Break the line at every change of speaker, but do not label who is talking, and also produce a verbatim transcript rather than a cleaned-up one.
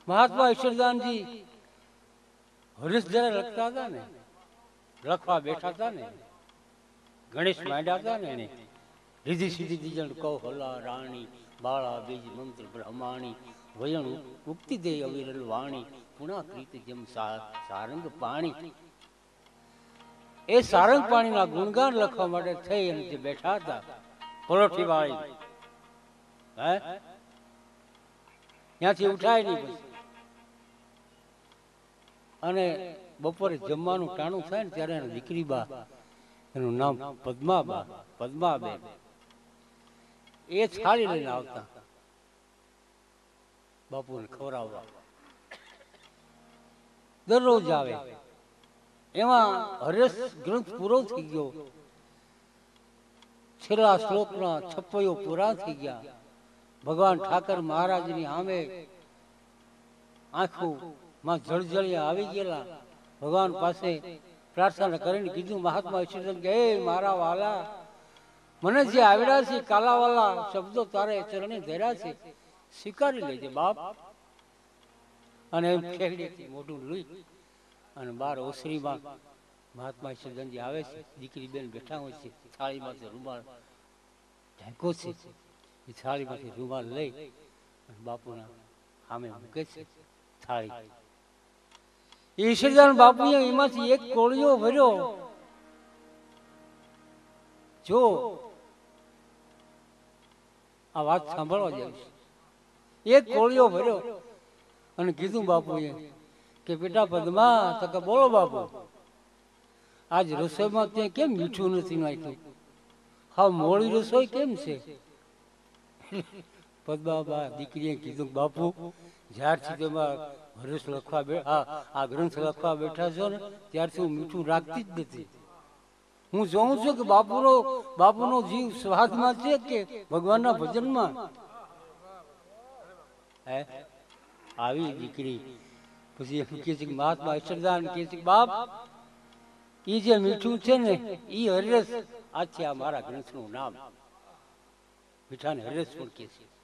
મહાત્મા ઈશ્વરદાનજી હરીશ જયારે લખતા હતા ને, લખવા બેઠા હતા ને, ગણેશ માંડ્યા હતા ને એને રીધી સીધી દીજણ કૌ હલા રાણી બાળા બીજ મંત્ર બ્રહ્માણી વયણ ઉક્તિ દે અવિરલ વાણી પુણા પ્રીત જેમ સારંગ પાણી. એ સારંગ પાણીના ગુણગાન લખવા માટે થઈ અને જે બેઠા હતા પલોઠી વાળી, હે ત્યાંથી ઉઠાય નહીં. પછી અને બપોરે જમવાનું ટાણું થાય ને ત્યારે એના દીકરી બા, એનું નામ પદ્માબા, પદ્માબેન, એ થાળી લઈને આવતા બાપુને ખવડાવવા. દરરોજ આવે. એમાં હરેશ ગ્રંથ પૂરો થઈ ગયો, છેલ્લા શ્લોકના છપ્પૈયો પૂરા થઈ ગયા. ભગવાન ઠાકર મહારાજની સામે આંખું માં જળજળિયા આવી ગયેલા. ભગવાન પાસે પ્રાર્થના કરીને કીધું, મહાત્મા ઈશ્વરદાન કે હે મારા વાલા, મને જે આવડ્યા છે કાલાવાલા શબ્દો તારે ચરણે ધર્યા છે, સ્વીકારી લેજે બાપ. અને એમ ખેડીથી મોઢું લઈ અને બાર ઓસરીમાં મહાત્મા ઈશ્વરદાનજી આવે છે. દીકરી બેન બેઠા હોય છે, થાળીમાંથી રૂમાલ ઢાંકો છે. એ થાળીમાંથી રૂમાલ લઈ અને બાપુના સામે મૂકે છે થાળી. ઈશ્વરદાન બાપુએ એમાંથી એક કોળિયો ભર્યો. જો આ વાત સાંભળવા જાય છે. એક કોળિયો ભર્યો અને કીધું બાપુએ કે બેટા પદ્મા, તો કે બોલો બાપુ, આજ રસોઈમાં ત્યાં કેમ મીઠું નથી નાખ્યું? હા, મોડી રસોઈ કેમ છે? પદ્માબા દીકરીએ કીધું, બાપુ જ્યારથી તેમાં હરેશ લખવા બે હા આ ગ્રંથ લખવા બેઠા છો ને ત્યારથી હું મીઠું રાખતી જ નથી. હું જોઉં છું કે બાપુનો બાપુનો જીવ સ્વાદમાં છે કે ભગવાનના ભજનમાં. હે આવી દીકરી પછી એમ કે છે કે મહાત્મા ઈશ્વરદાન કે છે, બાપ એ જે મીઠું છે ને એ હરેશ. આ છે આ મારા ગ્રંથનું નામ, મીઠાને હરેશ પણ કે છે.